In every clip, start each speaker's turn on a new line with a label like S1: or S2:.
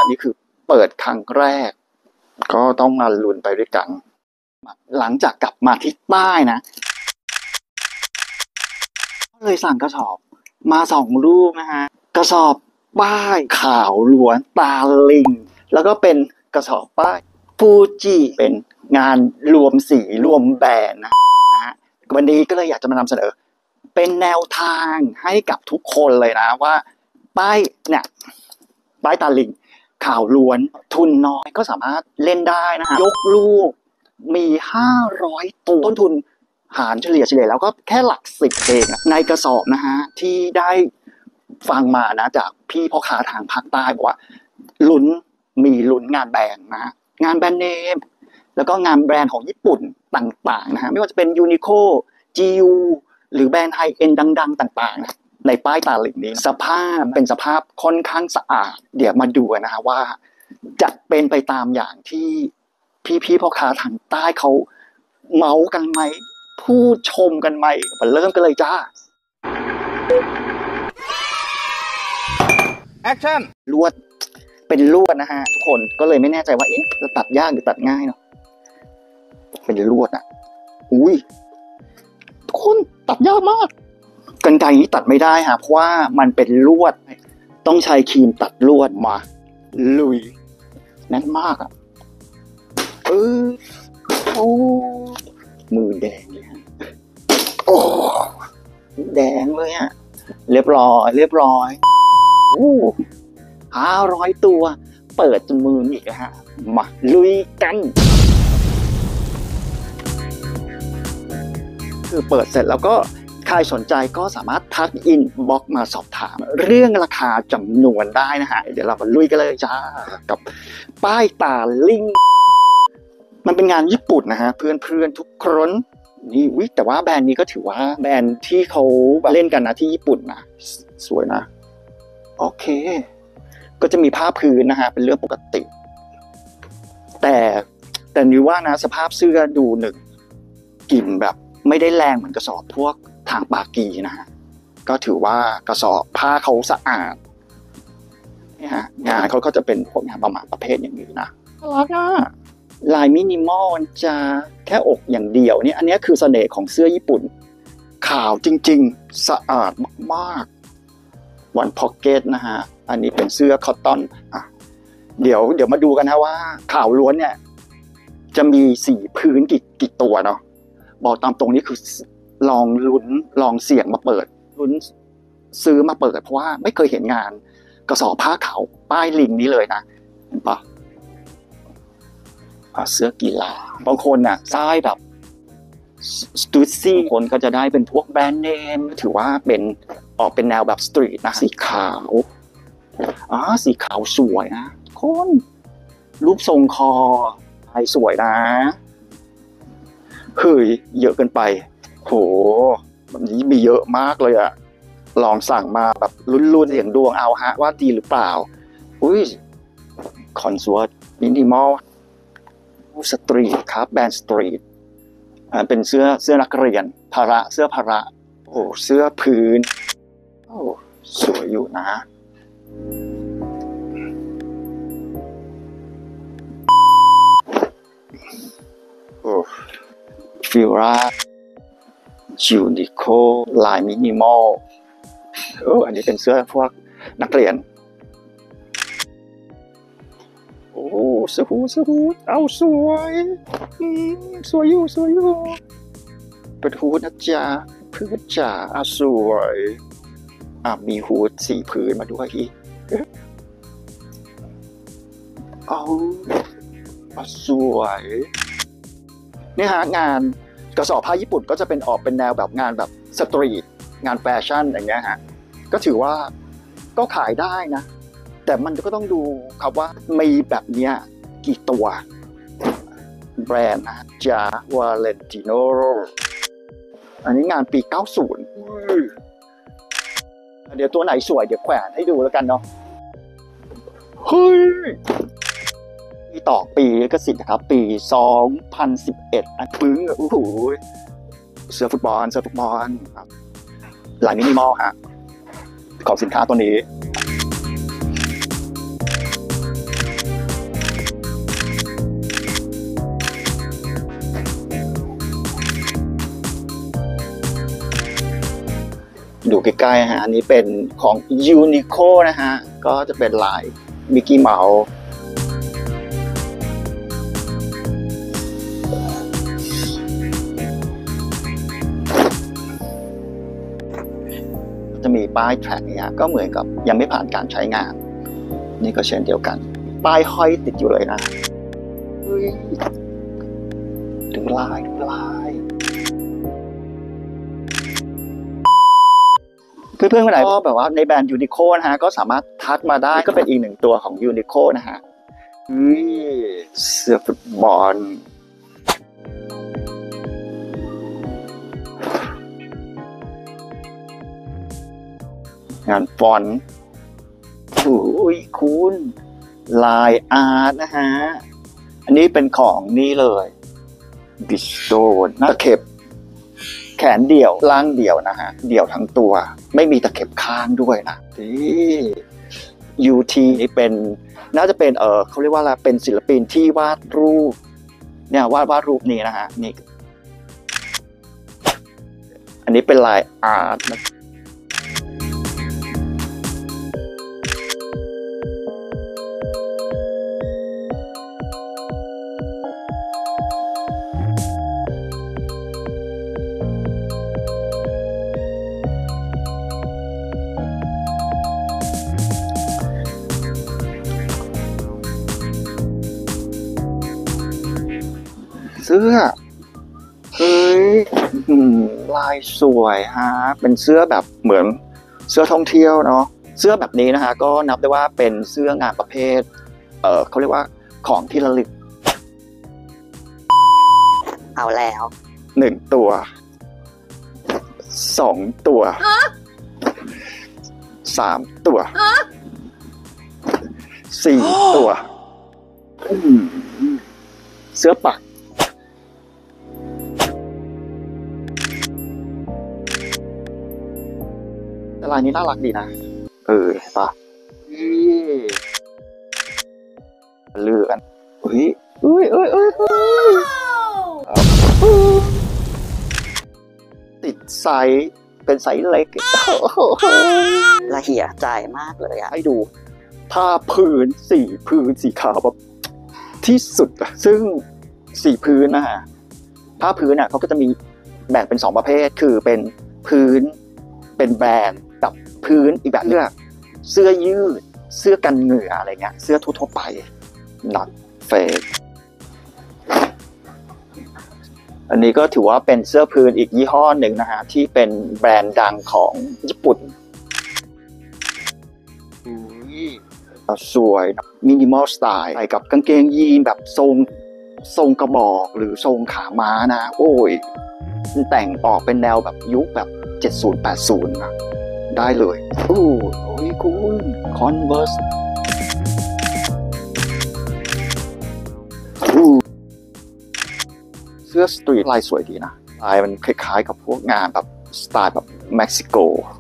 S1: นี่คือเปิดครั้งแรกก็ต้องมาลุ้นไปด้วยกันหลังจากกลับมาที่ใต้นะเลยสั่งกระสอบมา2 ลูกนะฮะกระสอบป้ายขาวล้วนตาลิงแล้วก็เป็นกระสอบป้ายฟูจิเป็นงานรวมสีรวมแบรนด์นะฮะวันนี้ก็เลยอยากจะมานำเสนอเป็นแนวทางให้กับทุกคนเลยนะว่าป้ายเนี่ยป้ายตาลิงขาวล้วนทุนน้อยก็สามารถเล่นได้นะฮะยกลูกมี500ตัวต้นทุนหารเฉลี่ยแล้วก็แค่หลัก10เองในกระสอบนะฮะที่ได้ฟังมานะจากพี่พ่อค้าทางภาคใต้บอกว่าลุ้นงานแบรนด์นะงานแบรนด์เนมแล้วก็งานแบรนด์ของญี่ปุ่นต่างๆนะฮะไม่ว่าจะเป็นยูนิโค GU หรือแบรนด์ไฮเอ็นดังๆต่างๆนะในป้ายตาลิงนี้สภาพเป็นสภาพค่อนข้างสะอาดเดี๋ยวมาดูนะฮะว่าจะเป็นไปตามอย่างที่พี่พ่อค้าทางใต้เขาเมาส์กันไหมพูดชมกันไหมมาเริ่มกันเลยจ้า
S2: แอคชั่น
S1: ลวดเป็นลวดนะฮะทุกคนก็เลยไม่แน่ใจว่าเอ๊ะจะตัดยากหรือตัดง่ายเนาะเป็นลวดอ่ะอุ้ยทุกคนตัดยากมากกรรไกรนี้ตัดไม่ได้ฮะเพราะว่ามันเป็นลวดต้องใช้ครีมตัดลวดมาลุยแน่นมากอ่ะโอ้มือแดงเลยฮะโอ้แดงเลยอ่ะเรียบร้อย500 ตัวเปิดจนมืออีกนะฮะมาลุยกันคือเปิดเสร็จแล้วก็ใครสนใจก็สามารถทักอินบ็อกมาสอบถามเรื่องราคาจำนวนได้นะฮะเดี๋ยวเรามาลุยกันเลยจ้ากับป้ายตาลิงมันเป็นงานญี่ปุ่นนะฮะเพื่อนทุกคนนี่วิแต่ว่าแบรนด์นี้ก็ถือว่าแบรนด์ที่เขาเล่นกันนะที่ญี่ปุ่นนะสวยนะโอเคก็จะมีผ้าพื้นนะฮะเป็นเรื่องปกติแต่นิวว่านะสภาพเสื้อดูหนึ่งกลิ่นแบบไม่ได้แรงเหมือนกระสอบพวกทางปากีนะฮะก็ถือว่ากระสอบผ้าเขาสะอาดนี่ฮะงานเขาก็จะเป็นพวกงานประมาณประเภทอย่างนี้นะน่ารักอ่ะลายมินิมอลจะแค่อกอย่างเดียวนี่อันนี้คือเสน่ห์ของเสื้อญี่ปุ่นขาวจริงๆสะอาดมากๆวันพ็อกเก็ตนะฮะอันนี้เป็นเสื้อคอตตอนเดี๋ยวมาดูกันนะว่าขาวล้วนเนี่ยจะมีสีพื้นกี่ตัวเนาะบอกตามตรงนี้คือลองลุ้นลองเสี่ยงมาเปิดลุ้นซื้อมาเปิดเพราะว่าไม่เคยเห็นงานกระสอบผ้าขาวป้ายลิงนี้เลยนะเห็นปะเสื้อกีฬาบางคนน่ะใส่แบบสตูดซี่คนก็จะได้เป็นพวกแบรนด์เนมถือว่าเป็นออกเป็นแนวแบบสตรีทนะสีขาวสีขาวสวยนะคนรูปทรงคอลายสวยนะเฮ้ยเยอะเกินไปโหแบบนี้มีเยอะมากเลยอะลองสั่งมาแบบลุ้นๆเสียงดวงเอาฮะว่าดีหรือเปล่าอุ้ยคอนซัวร์มินิมอลสตรีทครับแบรนด์สตรีทเป็นเสื้อนักเรียนเสื้อพละโอ้เสื้อพื้นโอ้สวยอยู่นะโอ้ฟิลล่ายูนิโคลายมินิมอลอันนี้เป็นเสื้อพวกนักเรียนโอ้สฮูดเอาสวยอยู่เป็นฮูดนะจ๊ะพื้นจ๋าสวยมีฮูดสีพื้นมาด้วยอีกสวยนี่ฮะงานกระสอบผ้าญี่ปุ่นก็จะเป็นออกเป็นแนวแบบงานแบบสตรีทงานแฟชั่นอย่างเงี้ยฮะก็ถือว่าก็ขายได้นะแต่มันก็ต้องดูครับว่ามีแบบเนี้ยกี่ตัวแบรนด์นะจ๊ะวาเลนติโนอันนี้งานปี90เดี๋ยวตัวไหนสวยเดี๋ยวแขวนให้ดูแล้วกันเนาะเฮ้ยต่อปีก็สิทธิ์นะครับปี2011ปึ้งโอ้โหเสื้อฟุตบอลหลายมินิมอลฮะของสินค้าตัวนี้ดูใกล้ๆฮะอันนี้เป็นของ Uniqlo นะฮะก็จะเป็นลายมิกกี้เมาส์จะมีป้ายแทร็กเนี่ยก็เหมือนกับยังไม่ผ่านการใช้งานนี่ก็เช่นเดียวกันป้ายห้อยติดอยู่เลยนะดูลายเพื่อนๆคนไหนก็แบบว่าในแบรนด์ยูนิโคนะฮะก็สามารถทักมาได้ก็เป็นอีกหนึ่งตัวของยูนิโคนะฮะเสื้อฟุตบอลงานฟอนต์โอ้ยคุณลายอาร์ตนะฮะอันนี้เป็นของนี่เลยบิสโตนตะเข็บแขนเดี่ยวล่างเดี่ยวนะฮะเดี่ยวทั้งตัวไม่มีตะเข็บข้างด้วยนะนี่UT นี่เป็นน่าจะเป็นเขาเรียกว่าอะไรเป็นศิลปินที่วาดรูปเนี่ยวาดรูปนี้นะฮะนี่อันนี้เป็นลายอาร์ตนะเสื้อเฮ้ยลายสวยฮะเป็นเสื้อแบบเหมือนเสื้อท่องเที่ยวเนาะเสื้อแบบนี้นะฮะก็นับได้ว่าเป็นเสื้องานประเภทเขาเรียกว่าของที่ระลึกเอาแล้ว1 ตัว2 ตัว3 ตัว4 ตัวเสื้อปักลายนี้น่ารักดีนะป่ะเลือกกันติดไซส์เป็นไซส์เล็กละเหี่ยใจมากเลยอะให้ดูผ้าพื้นสีขาวแบบที่สุดอะซึ่งสีพื้นนะฮะผ้าพื้นอะเขาก็จะมีแบ่งเป็น2 ประเภทคือเป็นพื้นเป็นแบรนด์กับพื้นอีกแบบเลือกเสื้อยืดเสื้อกันเหงื่ออะไรเงี้ยเสื้อทั่วไป not fake อันนี้ก็ถือว่าเป็นเสื้อพื้นอีกยี่ห้อหนึ่งนะฮะที่เป็นแบรนด์ดังของญี่ปุ่นสวยมินิมอลสไตล์ใส่กับกางเกงยีนแบบทรงกระบอกหรือทรงขาม้านะโอ้ยแต่งออกเป็นแนวแบบยุคแบบ70-80นะได้เลยโอ้ยคุณ Converse เสื้อสตรีทลายสวยดีนะลายมันคล้ายๆกับพวกงานแบบสไตล์แบบเม็กซิโก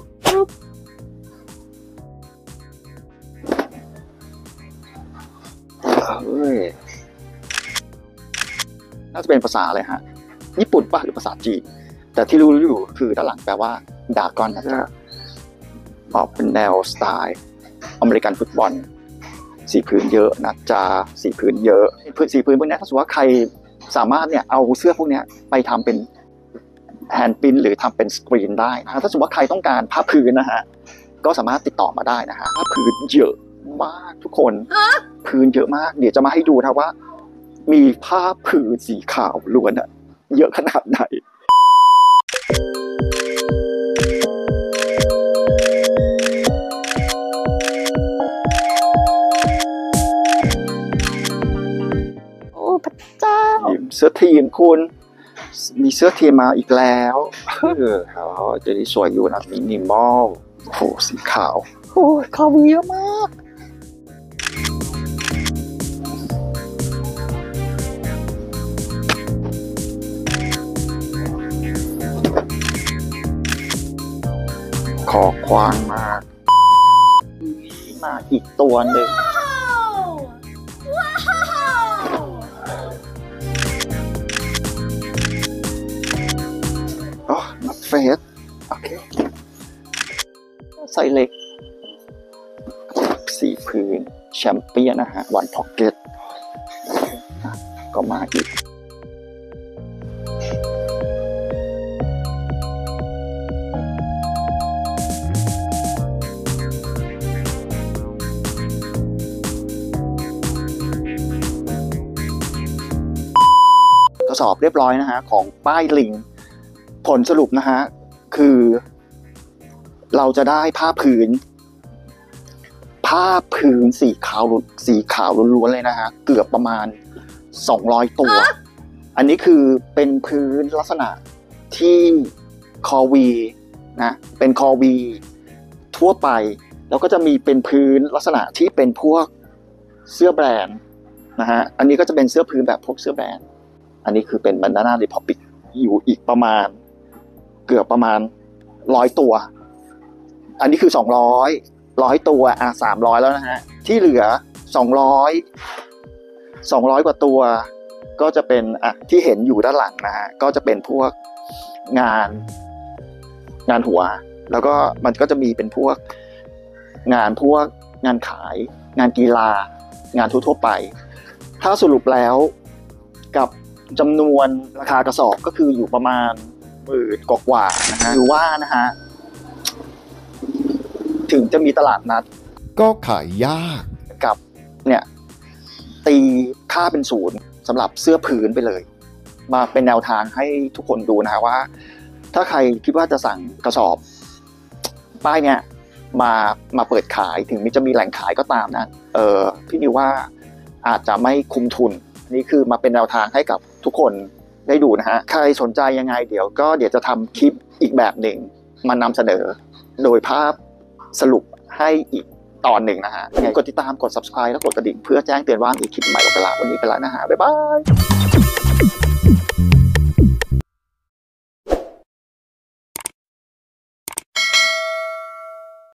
S1: น่าจะเป็นภาษาอะไรฮะญี่ปุ่นป่ะหรือภาษาจีนแต่ที่รู้อยู่คือด้านหลังแปลว่าดากอนนะจ๊ะออกเป็นแนวสไตล์อเมริกันฟุตบอลสีพื้นเยอะนะจ๊ะสีพื้นเยอะสีพื้นพวกนี้ถ้าสมมติว่าใครสามารถเนี่ยเอาเสื้อพวกนี้ไปทำเป็นแฮนด์ปริ้นหรือทำเป็นสกรีนได้นะถ้าสมมติว่าใครต้องการผ้าพื้นนะฮะก็สามารถติดต่อมาได้นะฮะผ้าพื้นเยอะมากทุกคนพื้นเยอะมากเดี๋ยวจะมาให้ดูนะว่ามีผ้าผืนสีขาวล้วนอะเยอะขนาดไหนโอ้พระเจ้าเสื้อทีมคุณมีเสื้อทีมมาอีกแล้วเขาจะได้สวยอยู่นะมินิมอลโอ้สีขาวโอ้ขาวเยอะมากขอควางมาอีกตัวหนึ่งนัดเฟสโอเคไซส์เล็ก4 พื้นแชมเปี้ยนนะฮะวันพ็อกเก็ตก็มาอีกกระสอบเรียบร้อยนะฮะของป้ายลิงผลสรุปนะฮะคือเราจะได้ผ้าพื้นสีขาวล้วนๆเลยนะฮะเกือบประมาณ200 ตัวอันนี้คือเป็นพื้นลักษณะที่คอวีนะเป็นคอวีทั่วไปแล้วก็จะมีเป็นพื้นลักษณะที่เป็นพวกเสื้อแบรนด์นะฮะอันนี้ก็จะเป็นเสื้อพื้นแบบพวกเสื้อแบรนด์อันนี้คือเป็น Banana Republic อยู่อีกประมาณเกือบประมาณ100 ตัวอันนี้คือ100ตัว300แล้วนะฮะที่เหลือ200กว่าตัวก็จะเป็นที่เห็นอยู่ด้านหลังนะฮะก็จะเป็นพวกงานหัวแล้วก็มันก็จะมีเป็นพวกงานขายงานกีฬางานทั่วไปถ้าสรุปแล้วกับจำนวนราคากระสอบก็คืออยู่ประมาณ10,000 กว่าๆนะฮะหรือว่านะฮะถึงจะมีตลาดนัด
S2: ก็ขายยาก
S1: กับเนี่ยตีค่าเป็น0สำหรับเสื้อผืนไปเลยมาเป็นแนวทางให้ทุกคนดูนะฮะว่าถ้าใครคิดว่าจะสั่งกระสอบป้ายเนี่ยมาเปิดขายถึงจะมีแหล่งขายก็ตามนะพี่นิวว่าอาจจะไม่คุ้มทุนนี่คือมาเป็นแนวทางให้กับทุกคนได้ดูนะฮะใครสนใจยังไงเดี๋ยวจะทำคลิปอีกแบบหนึ่งมานำเสนอโดยภาพสรุปให้อีกตอนหนึ่งนะฮะกดติดตามกด subscribe แล้วกดกระดิ่งเพื่อแจ้งเตือนว่ามีคลิปใหม่ออกไปแล้ววันนี้ไปแล้วนะฮะบ๊ายบาย